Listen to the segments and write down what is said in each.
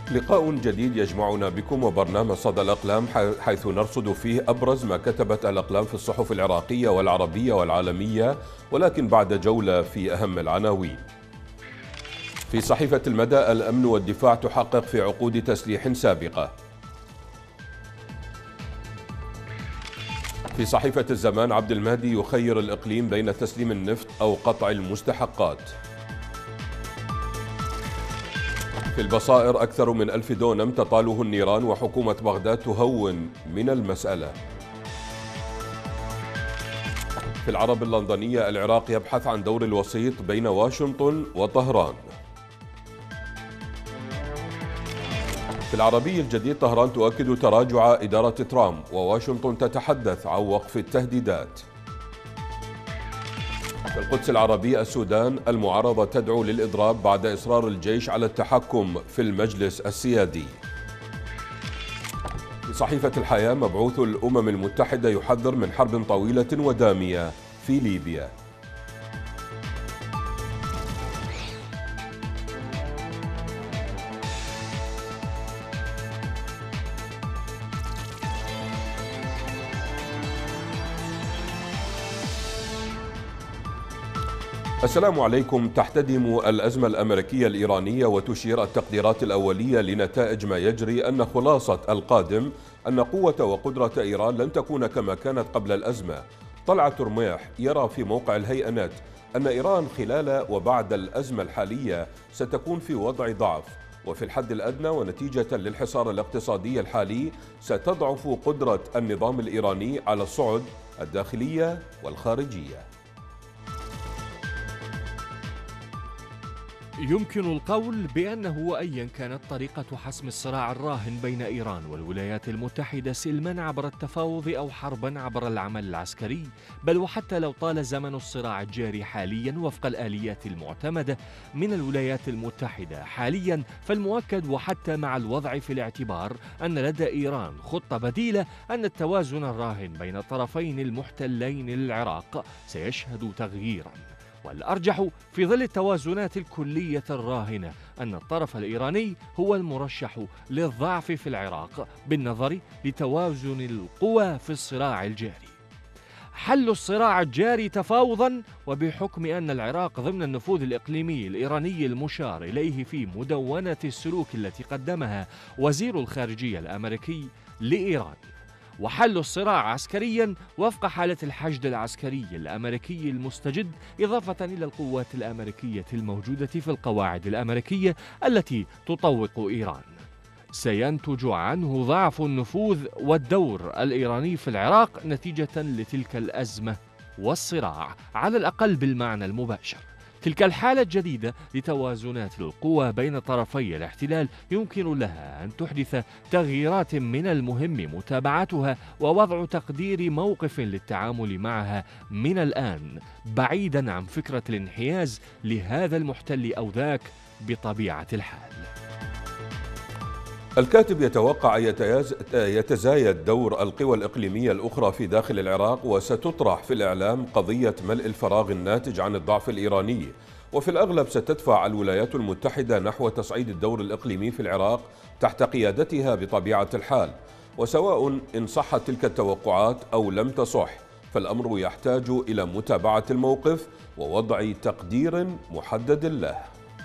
لقاء جديد يجمعنا بكم وبرنامج صدى الأقلام، حيث نرصد فيه أبرز ما كتبت الأقلام في الصحف العراقية والعربية والعالمية، ولكن بعد جولة في أهم العناوين. في صحيفة المدى: الأمن والدفاع تحقق في عقود تسليح سابقة. في صحيفة الزمان: عبد المهدي يخير الإقليم بين تسليم النفط أو قطع المستحقات. في البصائر: أكثر من 1000 دونم تطاله النيران وحكومة بغداد تهون من المسألة. في العرب اللندنية: العراق يبحث عن دور الوسيط بين واشنطن وطهران. في العربي الجديد: طهران تؤكد تراجع إدارة ترامب وواشنطن تتحدث عن وقف التهديدات. في القدس العربي: السودان المعارضة تدعو للإضراب بعد إصرار الجيش على التحكم في المجلس السيادي. في صحيفة الحياة: مبعوث الأمم المتحدة يحذر من حرب طويلة ودامية في ليبيا. السلام عليكم. تحتدم الأزمة الأمريكية الإيرانية، وتشير التقديرات الأولية لنتائج ما يجري أن خلاصة القادم أن قوة وقدرة إيران لن تكون كما كانت قبل الأزمة. طلعت رميح يرى في موقع الهيئة نت أن إيران خلال وبعد الأزمة الحالية ستكون في وضع ضعف، وفي الحد الأدنى ونتيجة للحصار الاقتصادي الحالي ستضعف قدرة النظام الإيراني على الصعد الداخلية والخارجية. يمكن القول بأنه أيا كانت طريقة حسم الصراع الراهن بين إيران والولايات المتحدة، سلما عبر التفاوض أو حربا عبر العمل العسكري، بل وحتى لو طال زمن الصراع الجاري حاليا وفق الآليات المعتمدة من الولايات المتحدة حاليا، فالمؤكد وحتى مع الوضع في الاعتبار أن لدى إيران خطة بديلة أن التوازن الراهن بين الطرفين المحتلين للعراق سيشهد تغييرا. والأرجح في ظل التوازنات الكلية الراهنة أن الطرف الإيراني هو المرشح للضعف في العراق بالنظر لتوازن القوى في الصراع الجاري. حل الصراع الجاري تفاوضا، وبحكم أن العراق ضمن النفوذ الإقليمي الإيراني المشار إليه في مدونة السلوك التي قدمها وزير الخارجية الأمريكي لإيران، وحل الصراع عسكريا وفق حالة الحشد العسكري الأمريكي المستجد، إضافة إلى القوات الأمريكية الموجودة في القواعد الأمريكية التي تطوق إيران، سينتج عنه ضعف النفوذ والدور الإيراني في العراق نتيجة لتلك الأزمة والصراع، على الأقل بالمعنى المباشر. تلك الحالة الجديدة لتوازنات القوى بين طرفي الاحتلال يمكن لها أن تحدث تغييرات من المهم متابعتها ووضع تقدير موقف للتعامل معها من الآن، بعيدا عن فكرة الانحياز لهذا المحتل أو ذاك بطبيعة الحال. الكاتب يتوقع يتزايد دور القوى الإقليمية الأخرى في داخل العراق، وستطرح في الإعلام قضية ملء الفراغ الناتج عن الضعف الإيراني، وفي الأغلب ستدفع الولايات المتحدة نحو تصعيد الدور الإقليمي في العراق تحت قيادتها بطبيعة الحال. وسواء إن صحت تلك التوقعات أو لم تصح، فالأمر يحتاج إلى متابعة الموقف ووضع تقدير محدد له.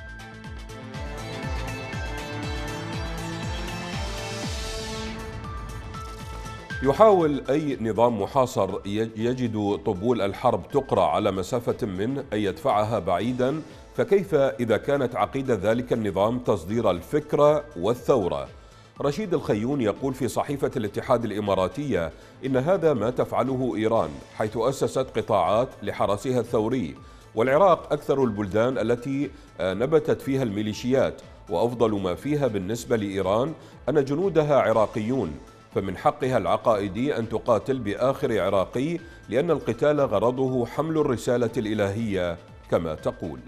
يحاول أي نظام محاصر يجد طبول الحرب تقرع على مسافة منه أن يدفعها بعيدا، فكيف إذا كانت عقيدة ذلك النظام تصدير الفكرة والثورة؟ رشيد الخيون يقول في صحيفة الاتحاد الإماراتية إن هذا ما تفعله إيران، حيث أسست قطاعات لحرسها الثوري، والعراق أكثر البلدان التي نبتت فيها الميليشيات، وأفضل ما فيها بالنسبة لإيران أن جنودها عراقيون، فمن حقها العقائدي أن تقاتل بآخر عراقي، لأن القتال غرضه حمل الرسالة الإلهية كما تقول.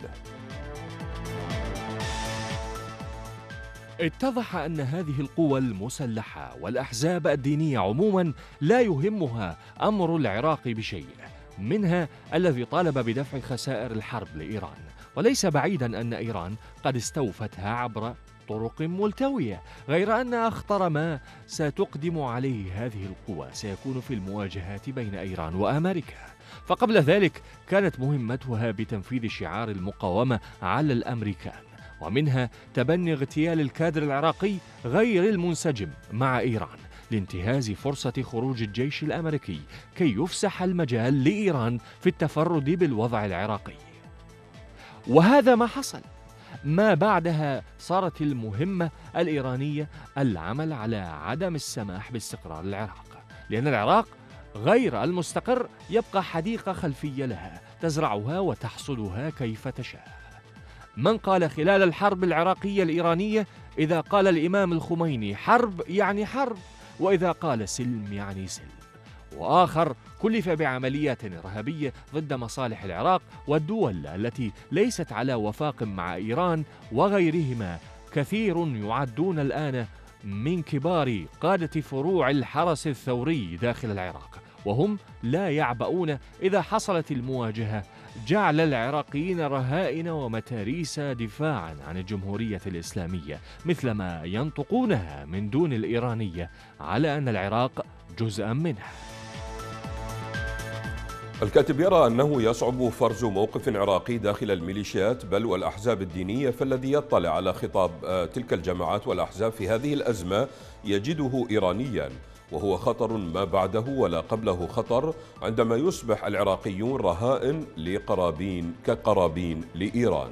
اتضح أن هذه القوى المسلحة والأحزاب الدينية عموما لا يهمها أمر العراق بشيء، منها الذي طالب بدفع خسائر الحرب لإيران، وليس بعيدا أن إيران قد استوفتها عبر طرق ملتوية، غير أن أخطر ما ستقدم عليه هذه القوى سيكون في المواجهات بين إيران وأمريكا. فقبل ذلك كانت مهمتها بتنفيذ شعار المقاومة على الأمريكان، ومنها تبني اغتيال الكادر العراقي غير المنسجم مع إيران لانتهاز فرصة خروج الجيش الأمريكي كي يفسح المجال لإيران في التفرد بالوضع العراقي. وهذا ما حصل. ما بعدها صارت المهمة الإيرانية العمل على عدم السماح باستقرار العراق، لأن العراق غير المستقر يبقى حديقة خلفية لها تزرعها وتحصدها كيف تشاء. من قال خلال الحرب العراقية الإيرانية: إذا قال الإمام الخميني حرب يعني حرب، وإذا قال سلم يعني سلم. وآخر كلف بعمليات إرهابية ضد مصالح العراق والدول التي ليست على وفاق مع إيران وغيرهما. كثير يعدون الآن من كبار قادة فروع الحرس الثوري داخل العراق، وهم لا يعبؤون إذا حصلت المواجهة جعل العراقيين رهائن ومتاريس دفاعا عن الجمهورية الإسلامية، مثلما ينطقونها من دون الإيرانية على أن العراق جزءا منها. الكاتب يرى أنه يصعب فرز موقف عراقي داخل الميليشيات بل والأحزاب الدينية، فالذي يطلع على خطاب تلك الجماعات والأحزاب في هذه الأزمة يجده إيرانيا، وهو خطر ما بعده ولا قبله خطر عندما يصبح العراقيون رهائن لقرابين كقرابين لإيران.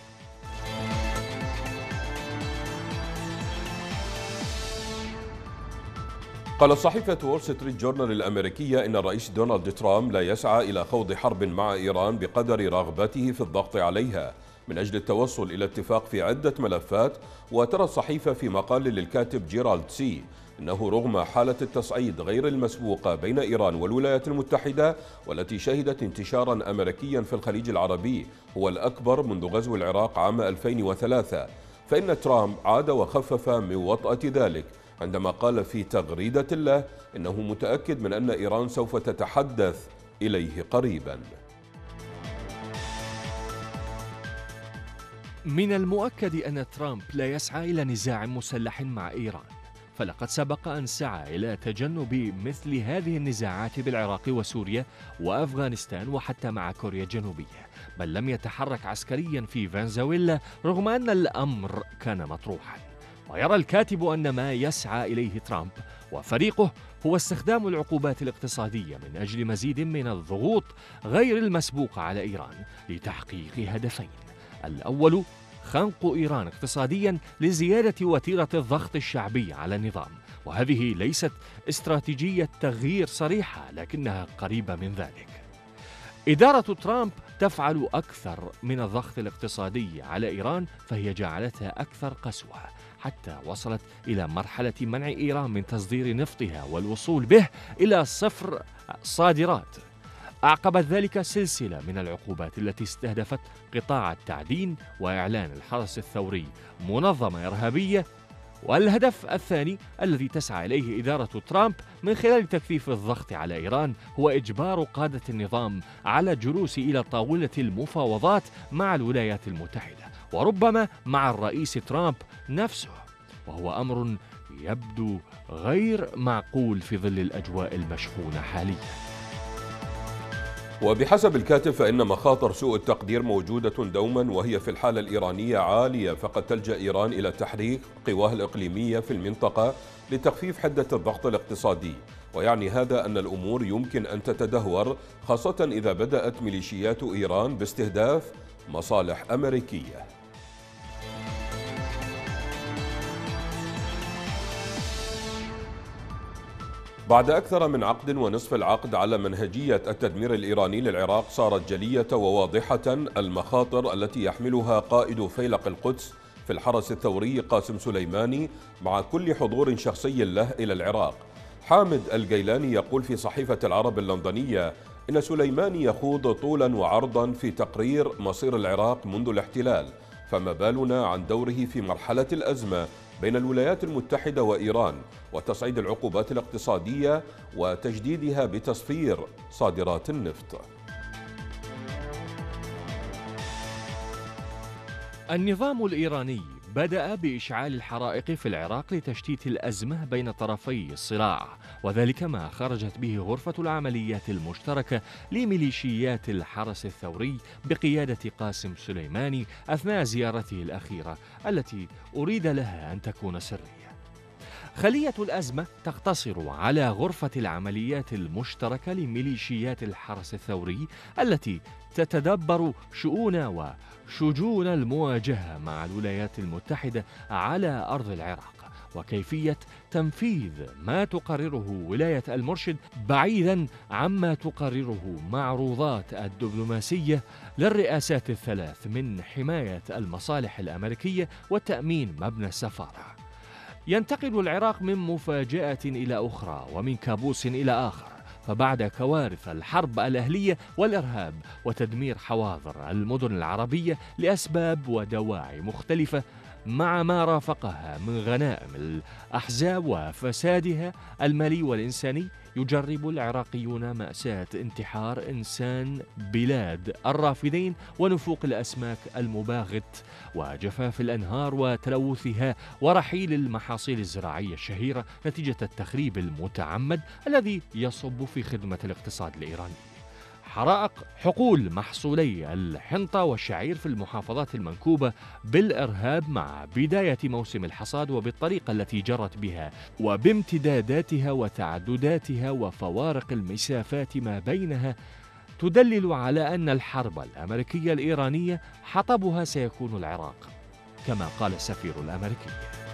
قالت صحيفة وول ستريت جورنال الأمريكية إن الرئيس دونالد ترامب لا يسعى إلى خوض حرب مع إيران بقدر رغبته في الضغط عليها من أجل التوصل إلى اتفاق في عدة ملفات. وترى الصحيفة في مقال للكاتب جيرالد سي إنه رغم حالة التصعيد غير المسبوقة بين إيران والولايات المتحدة والتي شهدت انتشارا أمريكيا في الخليج العربي هو الأكبر منذ غزو العراق عام 2003، فإن ترامب عاد وخفف من وطأة ذلك عندما قال في تغريدة له إنه متأكد من أن إيران سوف تتحدث إليه قريبا. من المؤكد أن ترامب لا يسعى إلى نزاع مسلح مع إيران، فلقد سبق أن سعى إلى تجنب مثل هذه النزاعات بالعراق وسوريا وأفغانستان وحتى مع كوريا الجنوبية، بل لم يتحرك عسكريا في فنزويلا رغم أن الأمر كان مطروحا. ويرى الكاتب أن ما يسعى إليه ترامب وفريقه هو استخدام العقوبات الاقتصادية من أجل مزيد من الضغوط غير المسبوقة على إيران لتحقيق هدفين: الأول خنق إيران اقتصاديا لزيادة وتيرة الضغط الشعبي على النظام، وهذه ليست استراتيجية تغيير صريحة لكنها قريبة من ذلك. إدارة ترامب تفعل أكثر من الضغط الاقتصادي على إيران، فهي جعلتها أكثر قسوة حتى وصلت إلى مرحلة منع إيران من تصدير نفطها والوصول به إلى صفر صادرات. أعقبت ذلك سلسلة من العقوبات التي استهدفت قطاع التعدين وإعلان الحرس الثوري منظمة إرهابية. والهدف الثاني الذي تسعى إليه إدارة ترامب من خلال تكثيف الضغط على إيران هو إجبار قادة النظام على الجلوس إلى طاولة المفاوضات مع الولايات المتحدة، وربما مع الرئيس ترامب نفسه، وهو أمر يبدو غير معقول في ظل الأجواء المشحونة حاليا. وبحسب الكاتب فإن مخاطر سوء التقدير موجودة دوما، وهي في الحالة الإيرانية عالية، فقد تلجأ إيران إلى تحريك قواها الإقليمية في المنطقة لتخفيف حدة الضغط الاقتصادي، ويعني هذا أن الأمور يمكن أن تتدهور، خاصة إذا بدأت ميليشيات إيران باستهداف مصالح أمريكية. بعد أكثر من عقد ونصف العقد على منهجية التدمير الإيراني للعراق، صارت جلية وواضحة المخاطر التي يحملها قائد فيلق القدس في الحرس الثوري قاسم سليماني مع كل حضور شخصي له إلى العراق. حامد الجيلاني يقول في صحيفة العرب اللندنية إن سليماني يخوض طولا وعرضا في تقرير مصير العراق منذ الاحتلال، فما بالنا عن دوره في مرحلة الأزمة بين الولايات المتحدة وإيران وتصعيد العقوبات الاقتصادية وتجديدها بتصفير صادرات النفط. النظام الإيراني بدأ بإشعال الحرائق في العراق لتشتيت الأزمة بين طرفي الصراع، وذلك ما خرجت به غرفة العمليات المشتركة لميليشيات الحرس الثوري بقيادة قاسم سليماني أثناء زيارته الأخيرة التي أريد لها أن تكون سرية. خلية الأزمة تقتصر على غرفة العمليات المشتركة لميليشيات الحرس الثوري التي تتدبر شؤون وشجون المواجهة مع الولايات المتحدة على أرض العراق، وكيفية تنفيذ ما تقرره ولاية المرشد بعيدا عما تقرره معروضات الدبلوماسية للرئاسات الثلاث من حماية المصالح الأمريكية وتأمين مبنى السفارة. ينتقل العراق من مفاجأة إلى أخرى ومن كابوس إلى آخر، فبعد كوارث الحرب الأهلية والإرهاب وتدمير حواضر المدن العربية لأسباب ودواعي مختلفة مع ما رافقها من غنائم الأحزاب وفسادها المالي والإنساني، يجرب العراقيون مأساة انتحار إنسان بلاد الرافدين ونفوق الأسماك المباغت وجفاف الأنهار وتلوثها ورحيل المحاصيل الزراعية الشهيرة نتيجة التخريب المتعمد الذي يصب في خدمة الاقتصاد الإيراني. حرائق حقول محصولي الحنطة والشعير في المحافظات المنكوبة بالإرهاب مع بداية موسم الحصاد وبالطريقة التي جرت بها وبامتداداتها وتعدداتها وفوارق المسافات ما بينها تدلل على أن الحرب الأمريكية الإيرانية حطبها سيكون العراق، كما قال السفير الأمريكي.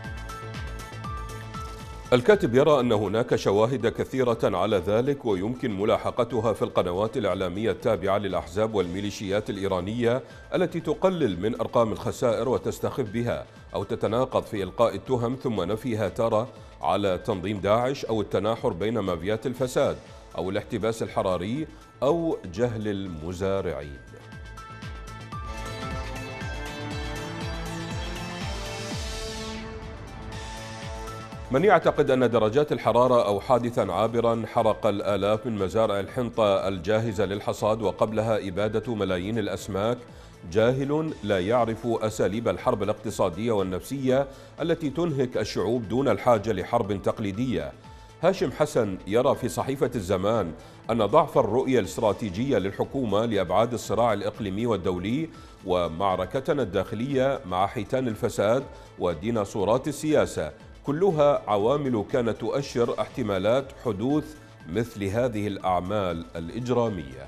الكاتب يرى أن هناك شواهد كثيرة على ذلك ويمكن ملاحقتها في القنوات الإعلامية التابعة للأحزاب والميليشيات الإيرانية التي تقلل من أرقام الخسائر وتستخف بها أو تتناقض في إلقاء التهم ثم نفيها تارة على تنظيم داعش أو التناحر بين مافيات الفساد أو الاحتباس الحراري أو جهل المزارعين. من يعتقد أن درجات الحرارة أو حادثا عابرا حرق الآلاف من مزارع الحنطة الجاهزة للحصاد وقبلها إبادة ملايين الأسماك جاهل لا يعرف أساليب الحرب الاقتصادية والنفسية التي تنهك الشعوب دون الحاجة لحرب تقليدية. هاشم حسن يرى في صحيفة الزمان أن ضعف الرؤية الاستراتيجية للحكومة لأبعاد الصراع الإقليمي والدولي ومعركتنا الداخلية مع حيتان الفساد وديناصورات السياسة كلها عوامل كانت تؤشر احتمالات حدوث مثل هذه الأعمال الإجرامية.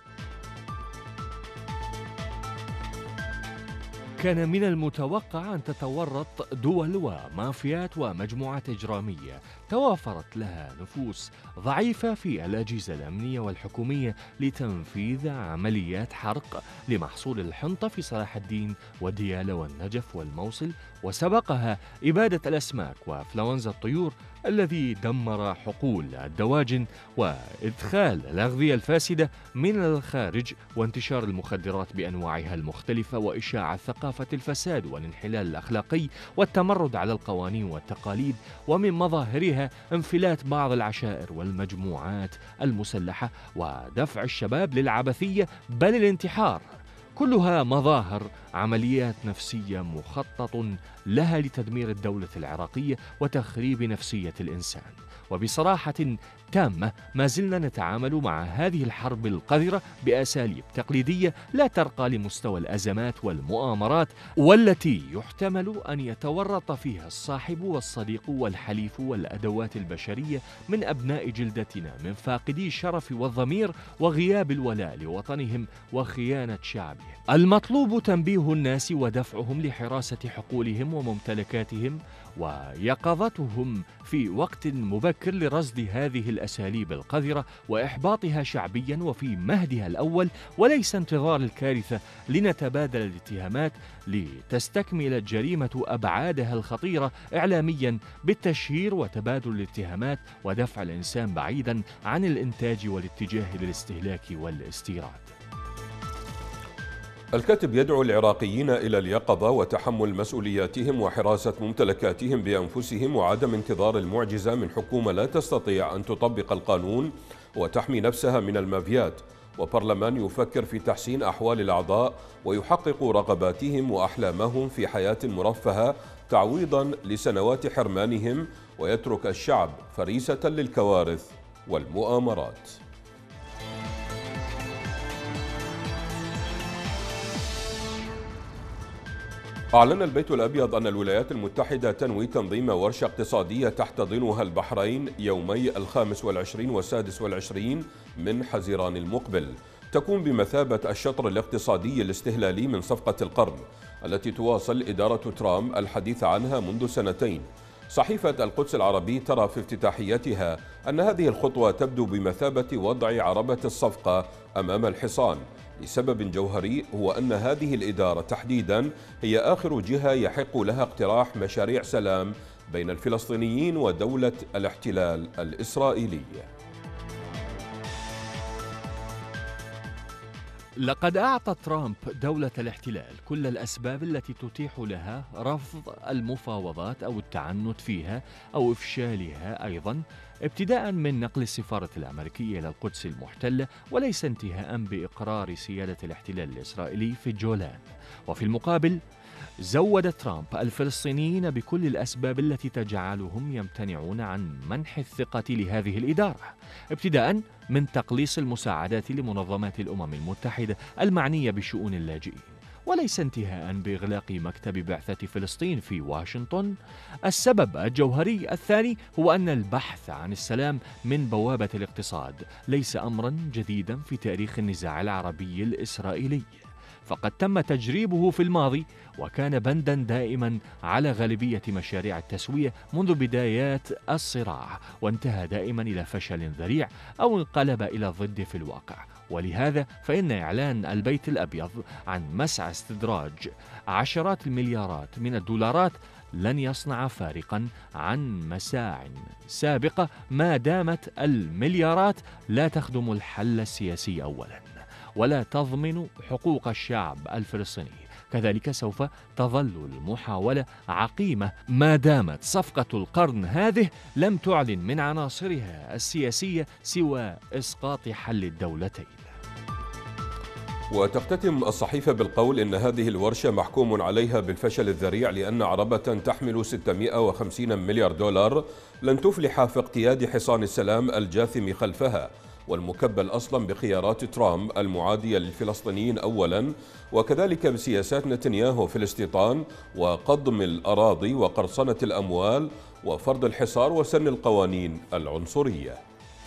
كان من المتوقع أن تتورط دول ومافيات ومجموعات إجرامية توافرت لها نفوس ضعيفة في الأجهزة الأمنية والحكومية لتنفيذ عمليات حرق لمحصول الحنطة في صلاح الدين وديالى والنجف والموصل، وسبقها إبادة الأسماك وإنفلونزا الطيور الذي دمر حقول الدواجن وإدخال الأغذية الفاسدة من الخارج وانتشار المخدرات بأنواعها المختلفة وإشاعة ثقافة الفساد والانحلال الأخلاقي والتمرد على القوانين والتقاليد، ومن مظاهرها انفلات بعض العشائر والمجموعات المسلحة ودفع الشباب للعبثية بل الانتحار، كلها مظاهر عمليات نفسية مخطط لها لتدمير الدولة العراقية وتخريب نفسية الإنسان. وبصراحة تامة ما زلنا نتعامل مع هذه الحرب القذرة بأساليب تقليدية لا ترقى لمستوى الأزمات والمؤامرات والتي يحتمل أن يتورط فيها الصاحب والصديق والحليف والأدوات البشرية من أبناء جلدتنا من فاقدي الشرف والضمير وغياب الولاء لوطنهم وخيانة شعبهم. المطلوب تنبيه الناس ودفعهم لحراسة حقولهم وممتلكاتهم ويقظتهم في وقت مبكر لرصد هذه الأساليب القذرة وإحباطها شعبيا وفي مهدها الأول، وليس انتظار الكارثة لنتبادل الاتهامات لتستكمل الجريمة أبعادها الخطيرة إعلاميا بالتشهير وتبادل الاتهامات ودفع الإنسان بعيدا عن الإنتاج والاتجاه للاستهلاك والاستيراد. الكاتب يدعو العراقيين إلى اليقظة وتحمل مسؤولياتهم وحراسة ممتلكاتهم بأنفسهم وعدم انتظار المعجزة من حكومة لا تستطيع أن تطبق القانون وتحمي نفسها من المافيات، وبرلمان يفكر في تحسين أحوال الأعضاء ويحقق رغباتهم وأحلامهم في حياة مرفهة تعويضا لسنوات حرمانهم، ويترك الشعب فريسة للكوارث والمؤامرات. أعلن البيت الأبيض أن الولايات المتحدة تنوي تنظيم ورشة اقتصادية تحتضنها البحرين يومي 25 و26 من حزيران المقبل، تكون بمثابة الشطر الاقتصادي الاستهلالي من صفقة القرن التي تواصل إدارة ترامب الحديث عنها منذ سنتين. صحيفة القدس العربي ترى في افتتاحيتها أن هذه الخطوة تبدو بمثابة وضع عربة الصفقة أمام الحصان، لسبب جوهري هو أن هذه الإدارة تحديدا هي آخر جهة يحق لها اقتراح مشاريع سلام بين الفلسطينيين ودولة الاحتلال الإسرائيلي. لقد أعطى ترامب دولة الاحتلال كل الأسباب التي تتيح لها رفض المفاوضات أو التعنت فيها أو إفشالها أيضا، ابتداء من نقل السفارة الأمريكية إلى القدس المحتلة، وليس انتهاء بإقرار سيادة الاحتلال الإسرائيلي في الجولان. وفي المقابل زود ترامب الفلسطينيين بكل الأسباب التي تجعلهم يمتنعون عن منح الثقة لهذه الإدارة، ابتداء من تقليص المساعدات لمنظمات الأمم المتحدة المعنية بشؤون اللاجئين، وليس انتهاء بإغلاق مكتب بعثة فلسطين في واشنطن. السبب الجوهري الثاني هو أن البحث عن السلام من بوابة الاقتصاد ليس أمرا جديدا في تاريخ النزاع العربي الإسرائيلي، فقد تم تجريبه في الماضي، وكان بندا دائما على غالبية مشاريع التسوية منذ بدايات الصراع، وانتهى دائما إلى فشل ذريع أو انقلب إلى الضد في الواقع. ولهذا فإن إعلان البيت الأبيض عن مسعى استدراج عشرات المليارات من الدولارات لن يصنع فارقا عن مساع سابقة، ما دامت المليارات لا تخدم الحل السياسي أولا ولا تضمن حقوق الشعب الفلسطيني. كذلك سوف تظل المحاولة عقيمة ما دامت صفقة القرن هذه لم تعلن من عناصرها السياسية سوى إسقاط حل الدولتين. وتختتم الصحيفة بالقول إن هذه الورشة محكوم عليها بالفشل الذريع، لأن عربة تحمل 650 مليار دولار لن تفلح في اقتياد حصان السلام الجاثم خلفها، والمكبل أصلا بخيارات ترامب المعادية للفلسطينيين أولا، وكذلك بسياسات نتنياهو في الاستيطان وقضم الأراضي وقرصنة الأموال وفرض الحصار وسن القوانين العنصرية.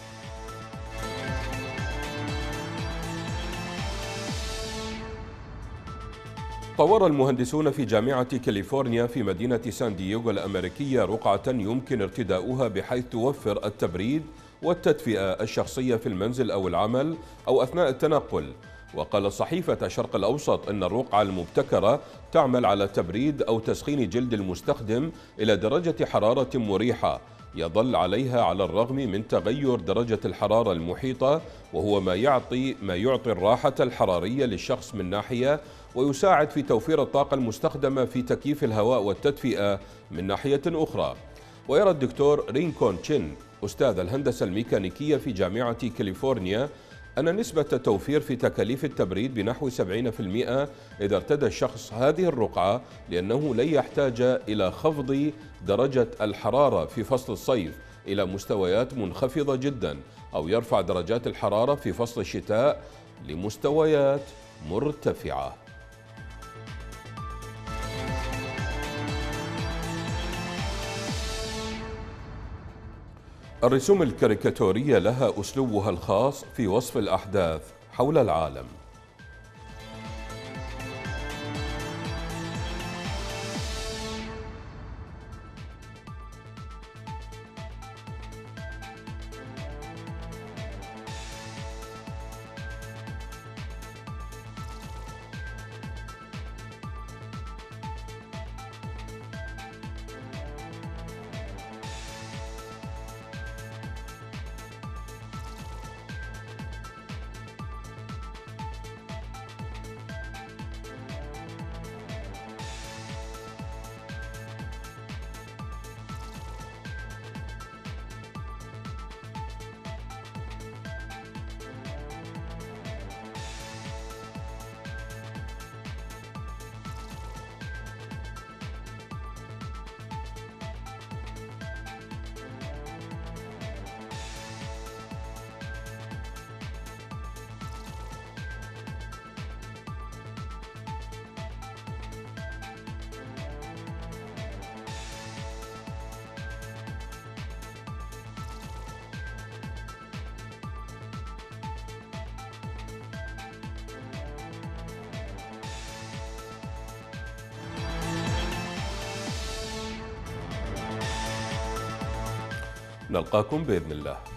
طور المهندسون في جامعة كاليفورنيا في مدينة سان دييغو الأمريكية رقعة يمكن ارتداؤها بحيث توفر التبريد والتدفئة الشخصية في المنزل أو العمل أو أثناء التنقل. وقال صحيفة الشرق الأوسط أن الرقعة المبتكرة تعمل على تبريد أو تسخين جلد المستخدم إلى درجة حرارة مريحة يظل عليها على الرغم من تغير درجة الحرارة المحيطة، وهو ما يعطي الراحة الحرارية للشخص من ناحية، ويساعد في توفير الطاقة المستخدمة في تكييف الهواء والتدفئة من ناحية أخرى. ويرى الدكتور رينكون تشين أستاذ الهندسة الميكانيكية في جامعة كاليفورنيا أن نسبة التوفير في تكاليف التبريد بنحو 70% إذا ارتدى الشخص هذه الرقعة، لأنه لن يحتاج إلى خفض درجة الحرارة في فصل الصيف إلى مستويات منخفضة جدا، أو يرفع درجات الحرارة في فصل الشتاء لمستويات مرتفعة. الرسوم الكاريكاتورية لها أسلوبها الخاص في وصف الأحداث حول العالم. نلقاكم بإذن الله.